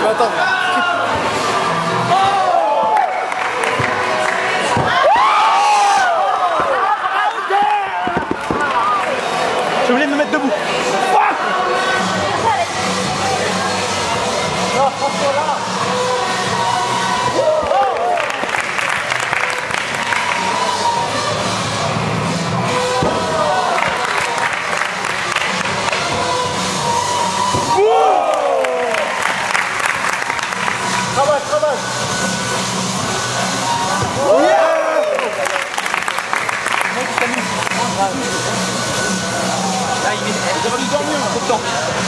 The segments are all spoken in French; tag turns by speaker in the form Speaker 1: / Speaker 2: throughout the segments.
Speaker 1: vais attendre. J'ai oublié de me mettre debout. Fuck! Non, François là. Travaille.
Speaker 2: Là, il va nous dormir. Trop de temps.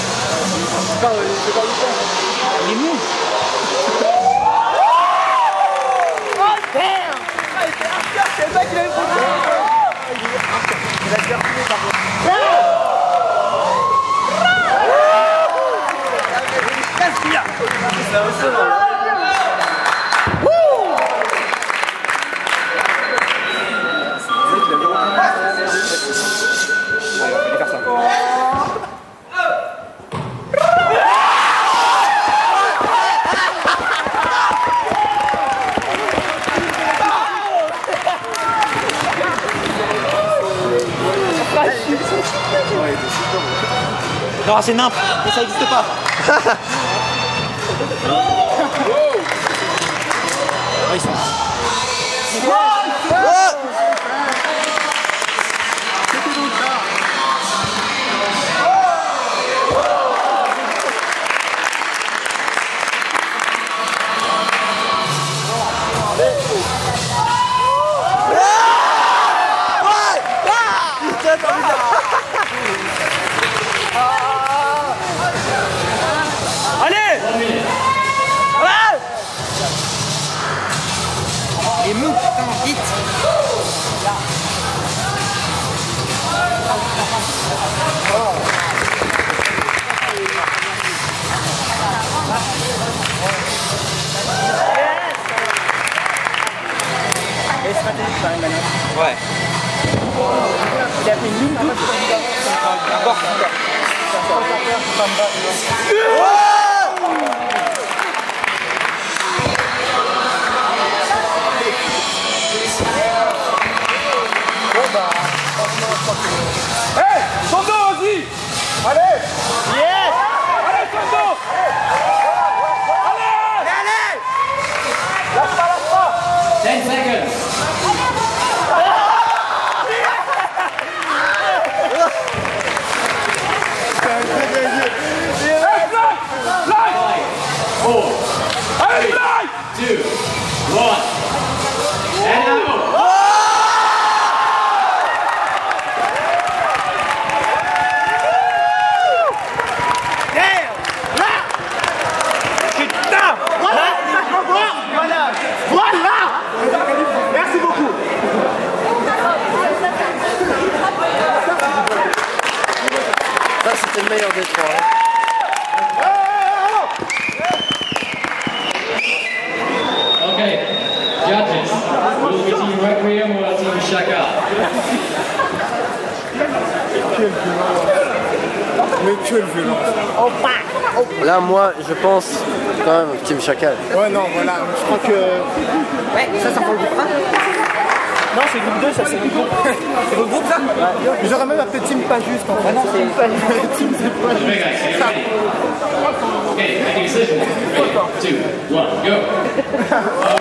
Speaker 2: Il est mou.
Speaker 1: Oh damn! C'est ça qu'il a une photo. Il a déjà refilé par contre. Ça va se voir.
Speaker 2: Non, c'est nimp, mais ça n'existe pas. Oui, ça.
Speaker 3: Et mou, putain, vite.
Speaker 2: Ouais.
Speaker 1: Il a fait une double.
Speaker 2: Encore.
Speaker 1: Hey, sando, vas-y. Allez. Yes. Allez, sando. Allez. Lâche pas.
Speaker 4: 10 seconds.
Speaker 1: Allez, fly.
Speaker 4: 2, 1. And out.
Speaker 1: Merci beaucoup.
Speaker 3: Ça, c'était le meilleur des trois.
Speaker 4: Okay, judges. Will we team Requiem or team Chakal?
Speaker 1: Mais quelle violence.
Speaker 3: Là, moi, je pense quand même Team Chakal.
Speaker 1: Ouais, non, voilà. Je crois que.
Speaker 3: Ouais, ça prend le groupe 1.
Speaker 1: Non, c'est groupe 2, ça, c'est le groupe. C'est votre groupe, ça? Ouais. J'aurais même appelé Team pas juste, en fait.
Speaker 3: non, c'est
Speaker 1: pas juste. Team, c'est pas
Speaker 4: Okay,
Speaker 1: juste.
Speaker 4: guys, are you ready? Okay, make a decision. 3, 2, 1, go.